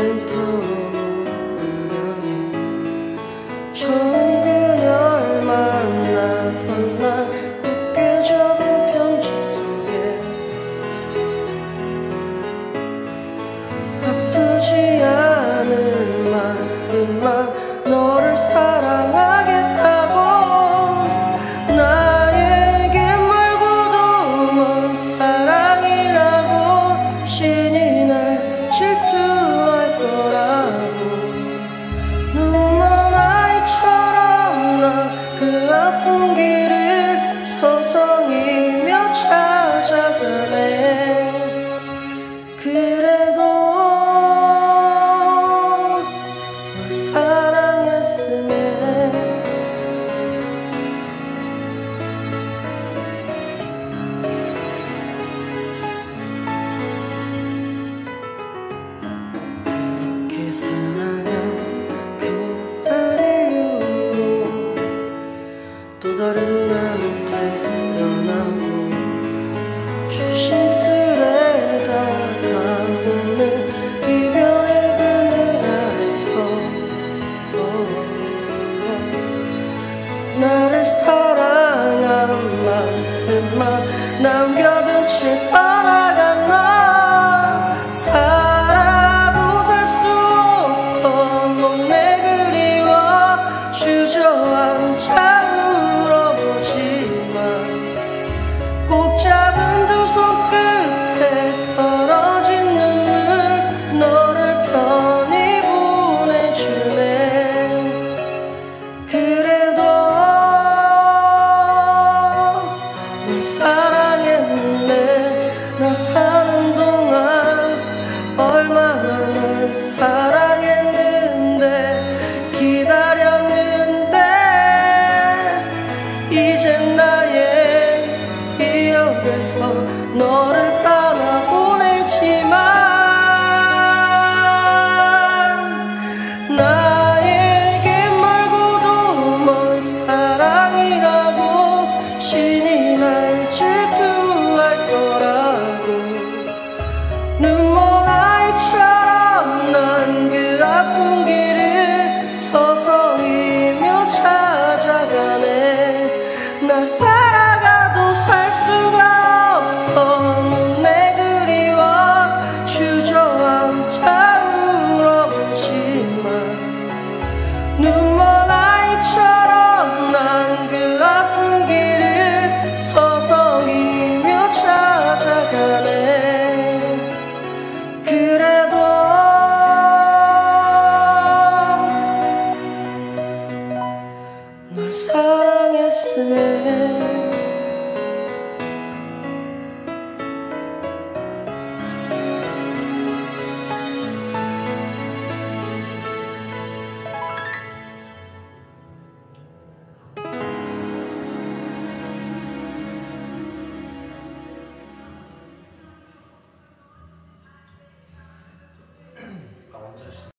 터놓으려 해. 처음 그녀를 만나던 날 굳게 접은 편지 속에 아프지 않을 만큼만 너를 사랑하겠다고 나에게 멀고도 먼 사랑이라고 신이 날 질투할 거라고 눈먼 아이처럼 나 그 아픈 길을 서성이며 찾아가네. 그래도 널 사랑했으면 그렇게 사랑한 그날 이후로 또 다른 나는 태어나고 조심스레 다가오는 이별의 그늘 아래서 나를 사랑한 만큼만 남겨둔 채 떠나간 나 살아도 살 수 없어 몸내 그리워 주저앉아 울어보지만 꼭 잡은 두 손끝에 떨어진 눈물 너를 편히 보내주네. 그래도 널 사랑했는데 나 사는 동안 얼마나 널 사랑했는데 기다렸는데 이젠 나의 기억에서 너를 떠나보내지만 나에게 멀고도 먼 사랑이라고 신이 날 질투할 거라고 눈먼 아이처럼 난 그 아픈 길을 서성이며 찾아가네. 나 살아가도 살 수가 없어 못내 그리워 주저앉아 울어보지만 눈먼 아이처럼 난 그 아픈 길을 서성이며 찾아가네. 그래도 널 사랑했으면